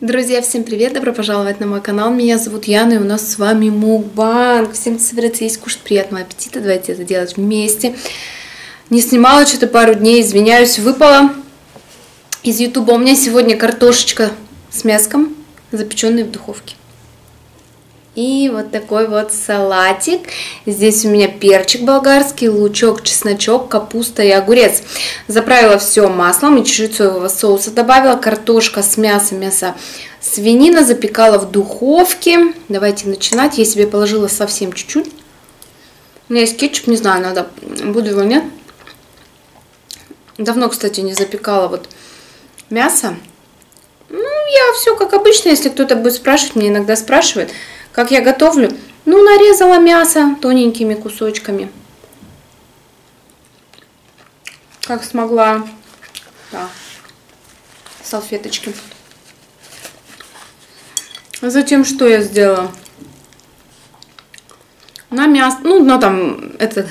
Друзья, всем привет! Добро пожаловать на мой канал. Меня зовут Яна, и у нас с вами мукбанг. Всем собираться есть, кушать, приятного аппетита. Давайте это делать вместе. Не снимала что-то пару дней, извиняюсь, выпала из ютуба. У меня сегодня картошечка с мяском, запеченной в духовке. И вот такой вот салатик. Здесь у меня перчик болгарский, лучок, чесночок, капуста и огурец. Заправила все маслом и чуть-чуть соевого соуса добавила. Картошка с мясом, мясо свинина. Запекала в духовке. Давайте начинать. Я себе положила совсем чуть-чуть. У меня есть кетчуп, не знаю, надо, буду его, нет. Давно, кстати, не запекала вот мясо. Ну, я все как обычно, если кто-то будет спрашивать, мне иногда спрашивают, как я готовлю. Ну, нарезала мясо тоненькими кусочками. Как смогла. Да. Салфеточки. Затем что я сделала? На мясо, ну там, этот,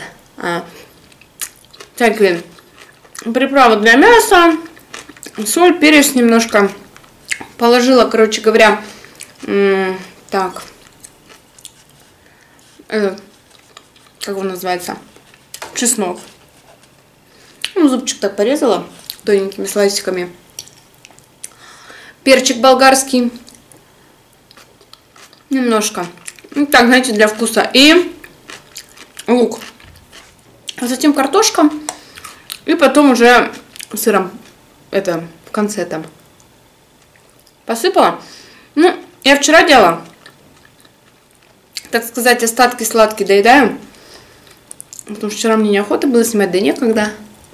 всякие приправы для мяса, соль, перец немножко. Положила, короче говоря, так, как он называется, чеснок. Ну, зубчик так порезала тоненькими слайсиками. Перчик болгарский. Немножко. Ну, так, знаете, для вкуса. И лук. А затем картошка. И потом уже сыром, это, в конце там посыпала. Ну, я вчера делала, так сказать, остатки сладкие доедаю. Потому что вчера мне неохота было снимать, да некогда.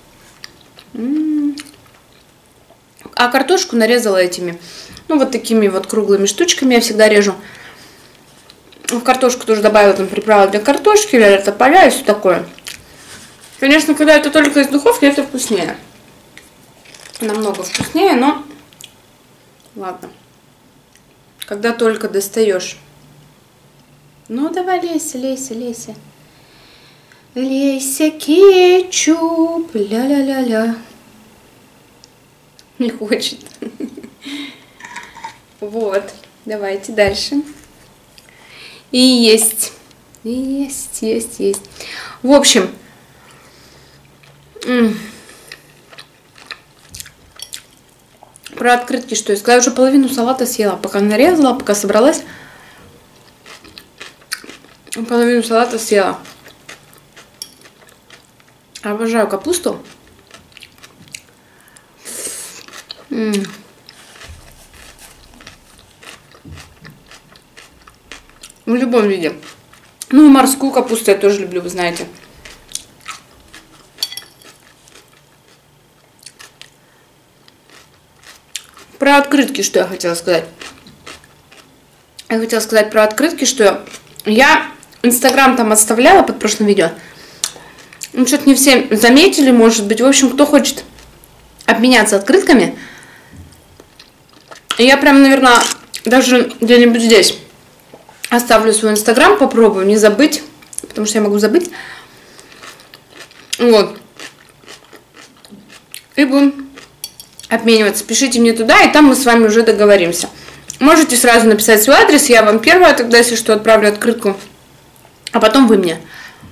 А картошку нарезала этими, ну, вот такими вот круглыми штучками я всегда режу. В картошку тоже добавила там приправы для картошки, для тополя и все такое. Конечно, когда это только из духовки, это вкуснее. Намного вкуснее, но ладно. Когда только достаешь. Ну, давай, лейся, лейся, лейся. Лейся, кетчуп, ля-ля-ля-ля. Не хочет. Вот, давайте дальше. И есть. Есть, есть, есть. В общем, про открытки что я сказала. Я уже половину салата съела, пока нарезала, пока собралась. Половину салата съела. Обожаю капусту. В любом виде. Ну и морскую капусту я тоже люблю, вы знаете. Про открытки, что я хотела сказать. Я хотела сказать про открытки, что я Инстаграм там отставляла под прошлым видео. Ну, что-то не все заметили, может быть. В общем, кто хочет обменяться открытками, я прям, наверное, даже где-нибудь здесь оставлю свой Инстаграм, попробую не забыть, потому что я могу забыть. Вот. И будем обмениваться. Пишите мне туда, и там мы с вами уже договоримся. Можете сразу написать свой адрес, я вам первая тогда, если что, отправлю открытку, а потом вы мне.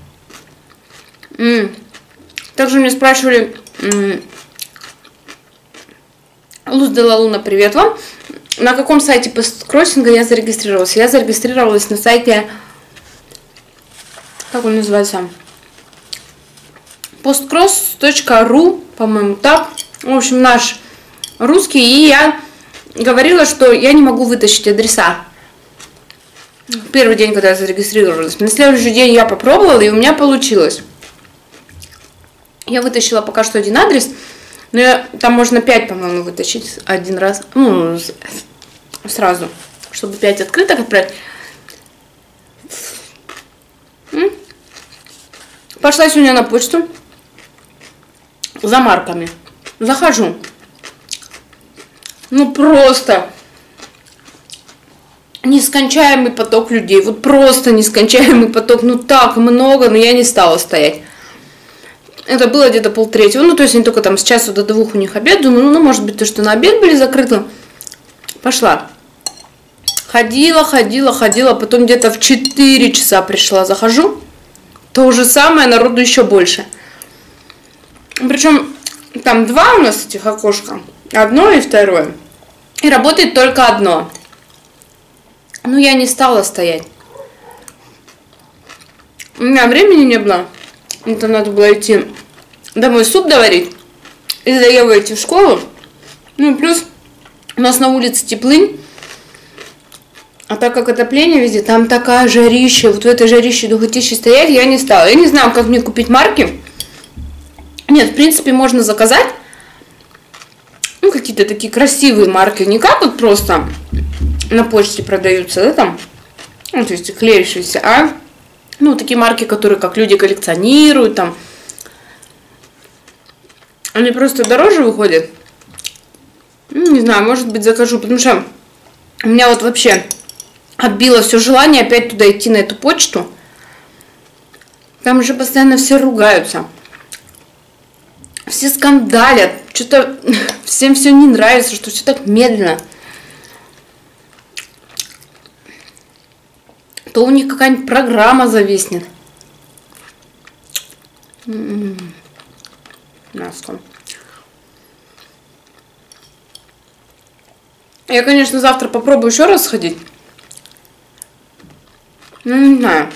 Также мне спрашивали, Луз де ла Луна, привет вам. На каком сайте посткроссинга я зарегистрировалась? Я зарегистрировалась на сайте, как он называется, postcross.ru, по-моему, так. В общем, наш русский, и я говорила, что я не могу вытащить адреса. Первый день, когда я зарегистрировалась. На следующий день я попробовала, и у меня получилось. Я вытащила пока что один адрес, но там можно 5, по-моему, вытащить один раз. Ну, сразу, чтобы 5 открыток отправить. Пошла сегодня на почту за марками. Захожу. Ну, просто нескончаемый поток людей. Вот просто нескончаемый поток. Ну, так много, но я не стала стоять. Это было где-то 2:30. Ну, то есть они только там с часу до 2 у них обед. Думаю, ну, может быть, то, что на обед были закрыты. Пошла. ходила, потом где-то в 4 часа пришла, захожу, то же самое, народу еще больше. Причем там 2 у нас этих окошка, одно и второе. И работает только одно. Ну, я не стала стоять. У меня времени не было. Это надо было идти домой суп доварить. И за Евой идти в школу. Ну и плюс у нас на улице теплынь. А так как отопление везде, там такая жарища. Вот в этой жарище духотище стоять я не стала. Я не знаю, как мне купить марки. Нет, в принципе, можно заказать. Ну, какие-то такие красивые марки. Не как вот просто на почте продаются, да, там. Ну, то есть клеящиеся, а ну, такие марки, которые как люди коллекционируют, там. Они просто дороже выходят. Ну, не знаю, может быть, закажу, потому что у меня вот вообще отбило все желание опять туда идти, на эту почту. Там уже постоянно все ругаются. Все скандалят. Что-то всем все не нравится, что все так медленно. То у них какая-нибудь программа зависнет. Мяско. Я, конечно, завтра попробую еще раз сходить. Ну, не знаю.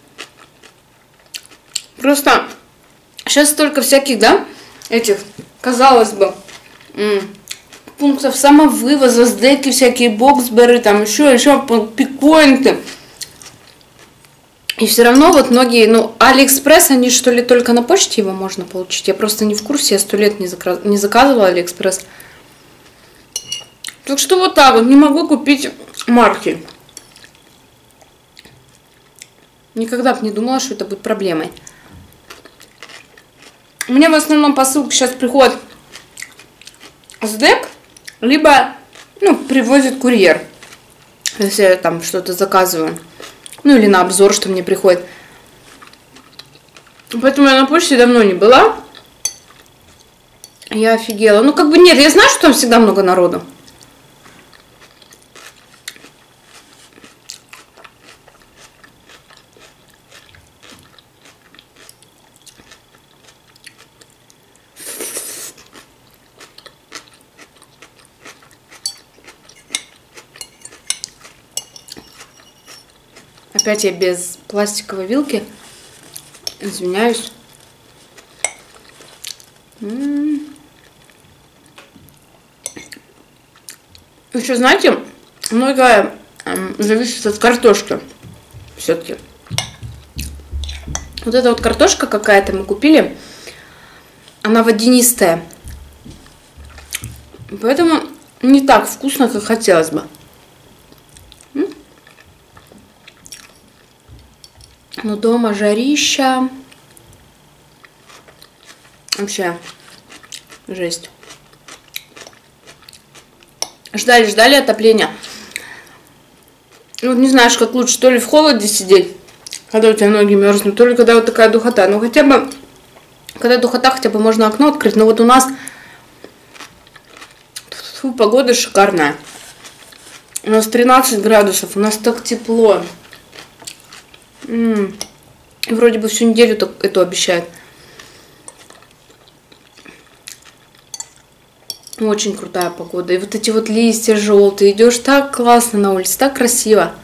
Просто сейчас столько всяких, да, этих, казалось бы, пунктов самовывоза, сдеки всякие, боксберы, там еще пикпоинты. И все равно вот многие, ну, Алиэкспресс, они что ли только на почте его можно получить? Я просто не в курсе, я 100 лет не заказывала Алиэкспресс. Так что вот так вот, не могу купить марки. Никогда бы не думала, что это будет проблемой. Мне в основном посылки сейчас приходят с ДЭК, либо, ну, привозит курьер, если я там что-то заказываю. Ну, или на обзор, что мне приходит. Поэтому я на почте давно не была. Я офигела. Ну, как бы нет, я знаю, что там всегда много народу. Опять я без пластиковой вилки. Извиняюсь. Еще, знаете, многое зависит от картошки. Все-таки. Вот эта вот картошка какая-то мы купили. Она водянистая. Поэтому не так вкусно, как хотелось бы. Но дома жарища. Вообще жесть. Ждали отопления. Вот не знаешь, как лучше, то ли в холоде сидеть, когда у тебя ноги мерзнут, то ли когда вот такая духота. Ну хотя бы, когда духота, хотя бы можно окно открыть. Но вот у нас погода шикарная. У нас 13 градусов, у нас так тепло. И вроде бы всю неделю эту обещают. Очень крутая погода. И вот эти вот листья желтые. Идешь так классно на улице, так красиво.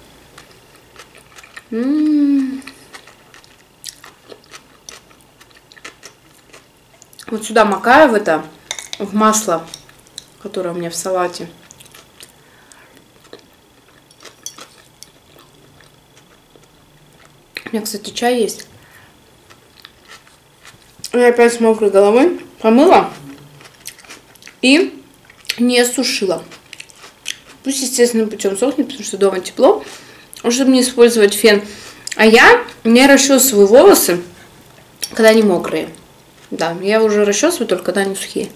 Вот сюда макаю в масло, которое у меня в салате. У меня, кстати, чай есть. Я опять с мокрой головой помыла и не сушила. Пусть естественным путем сохнет, потому что дома тепло, чтобы не использовать фен. А я не расчесываю волосы, когда они мокрые. Да, я уже расчесываю только когда они сухие.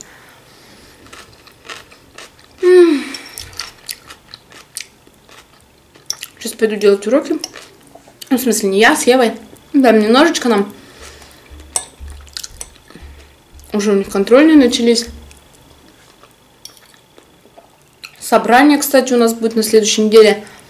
Сейчас пойду делать уроки. Ну, в смысле, не я, с Евой. Да, немножечко нам. Уже у них контрольные начались. Собрание, кстати, у нас будет на следующей неделе.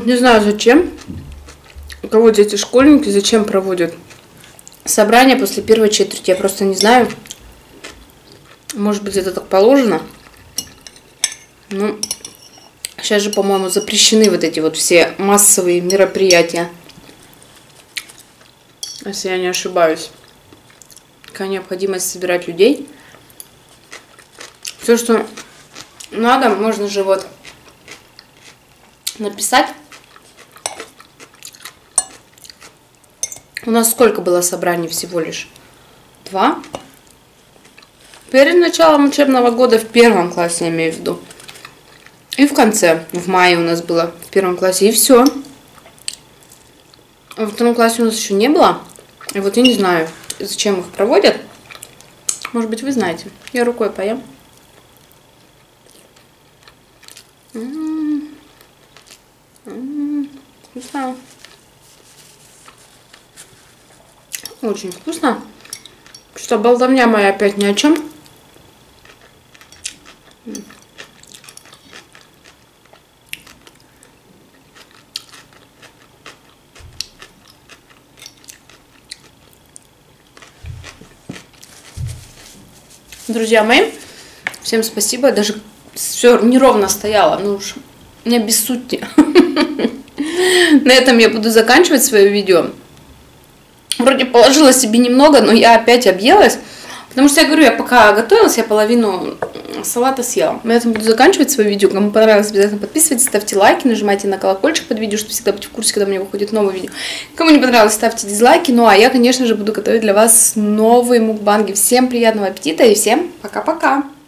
Вот не знаю зачем. У кого дети школьники, зачем проводят собрание после первой четверти. Я просто не знаю. Может быть, это так положено. Ну, сейчас же, по-моему, запрещены вот эти вот все массовые мероприятия. Если я не ошибаюсь. Какая необходимость собирать людей. Все, что надо, можно же вот написать. У нас сколько было собраний всего лишь? 2. Перед началом учебного года в 1 классе, я имею в виду. И в конце, в мае у нас было в 1 классе, и все. А во 2 классе у нас еще не было. И вот я не знаю, зачем их проводят. Может быть, вы знаете. Я рукой поем. Вкусно. Очень вкусно. Что, болтовня моя опять ни о чем. Друзья мои, всем спасибо. Даже все неровно стояло. Ну уж не обессудьте. На этом я буду заканчивать свое видео. Вроде положила себе немного, но я опять объелась. Потому что я говорю, я пока готовилась, я половину салата съела. На этом буду заканчивать свое видео. Кому понравилось, обязательно подписывайтесь, ставьте лайки, нажимайте на колокольчик под видео, чтобы всегда быть в курсе, когда у меня выходит новое видео. Кому не понравилось, ставьте дизлайки. Ну а я, конечно же, буду готовить для вас новые мукбанги. Всем приятного аппетита и всем пока-пока!